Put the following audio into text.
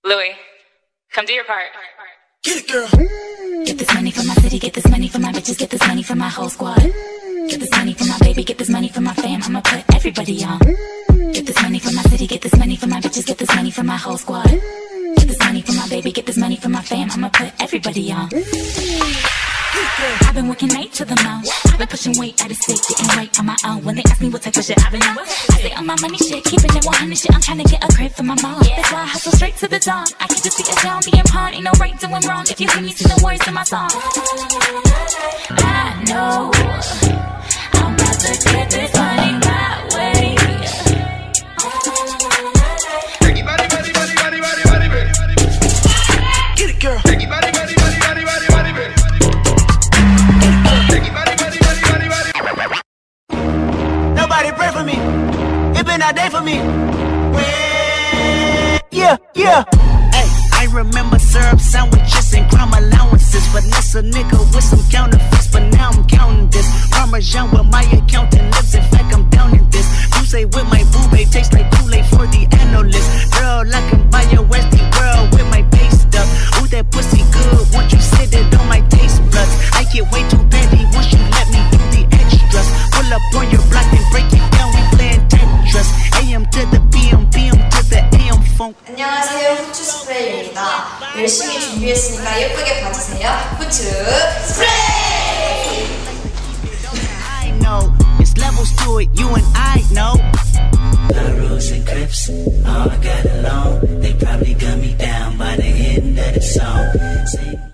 Louis, come do your part. Get it, girl. Get this money for my city, get this money for my bitches, get this money for my whole squad. Get this money for my baby, get this money for my fam, I'ma put everybody on. Get this money for my city, get this money for my bitches, get this money for my whole squad. Get this money for my baby, get this money for my fam, I'ma put everybody on. I've been working night to the mouth. I've been pushing weight at a stick, getting right on my own. When they ask me what type of shit I've been on, I say on my money shit, keeping it 100 shit. I'm trying to get a crib for my mom. That's why I hustle straight to the dawn. I can just be a down, being pawn, ain't no right doing wrong. If you hear me sing the words to my song, I know I'm about to get this money my way. Get it, girl. Nobody pray for me. It been a day for me. Yeah, yeah. Hey, I remember syrup sandwiches and crime allowances. Finesse a nigga with some counterfeits, but now I'm counting this. Parmesan with my accountant lives. In fact, I'm down in this. You say with my boo babe tastes like Kool-Aid for the analyst. Girl, I can buy your Westie world with my pay stuff. Ooh, that pussy good. Once you sit it on my taste buds, I get way too petty once you let me do the extras. Pull up on your block and break it down. We playing Tetris. AM to the PM, PM to the AM funk. 안녕하세요, 후추 스프레이입니다. 열심히 준비했으니까 예쁘게 봐주세요. 후추 스프레이! I know, it's levels to it, you and I know. Rose and Crips, all got along. They probably gun me down by the end of the song.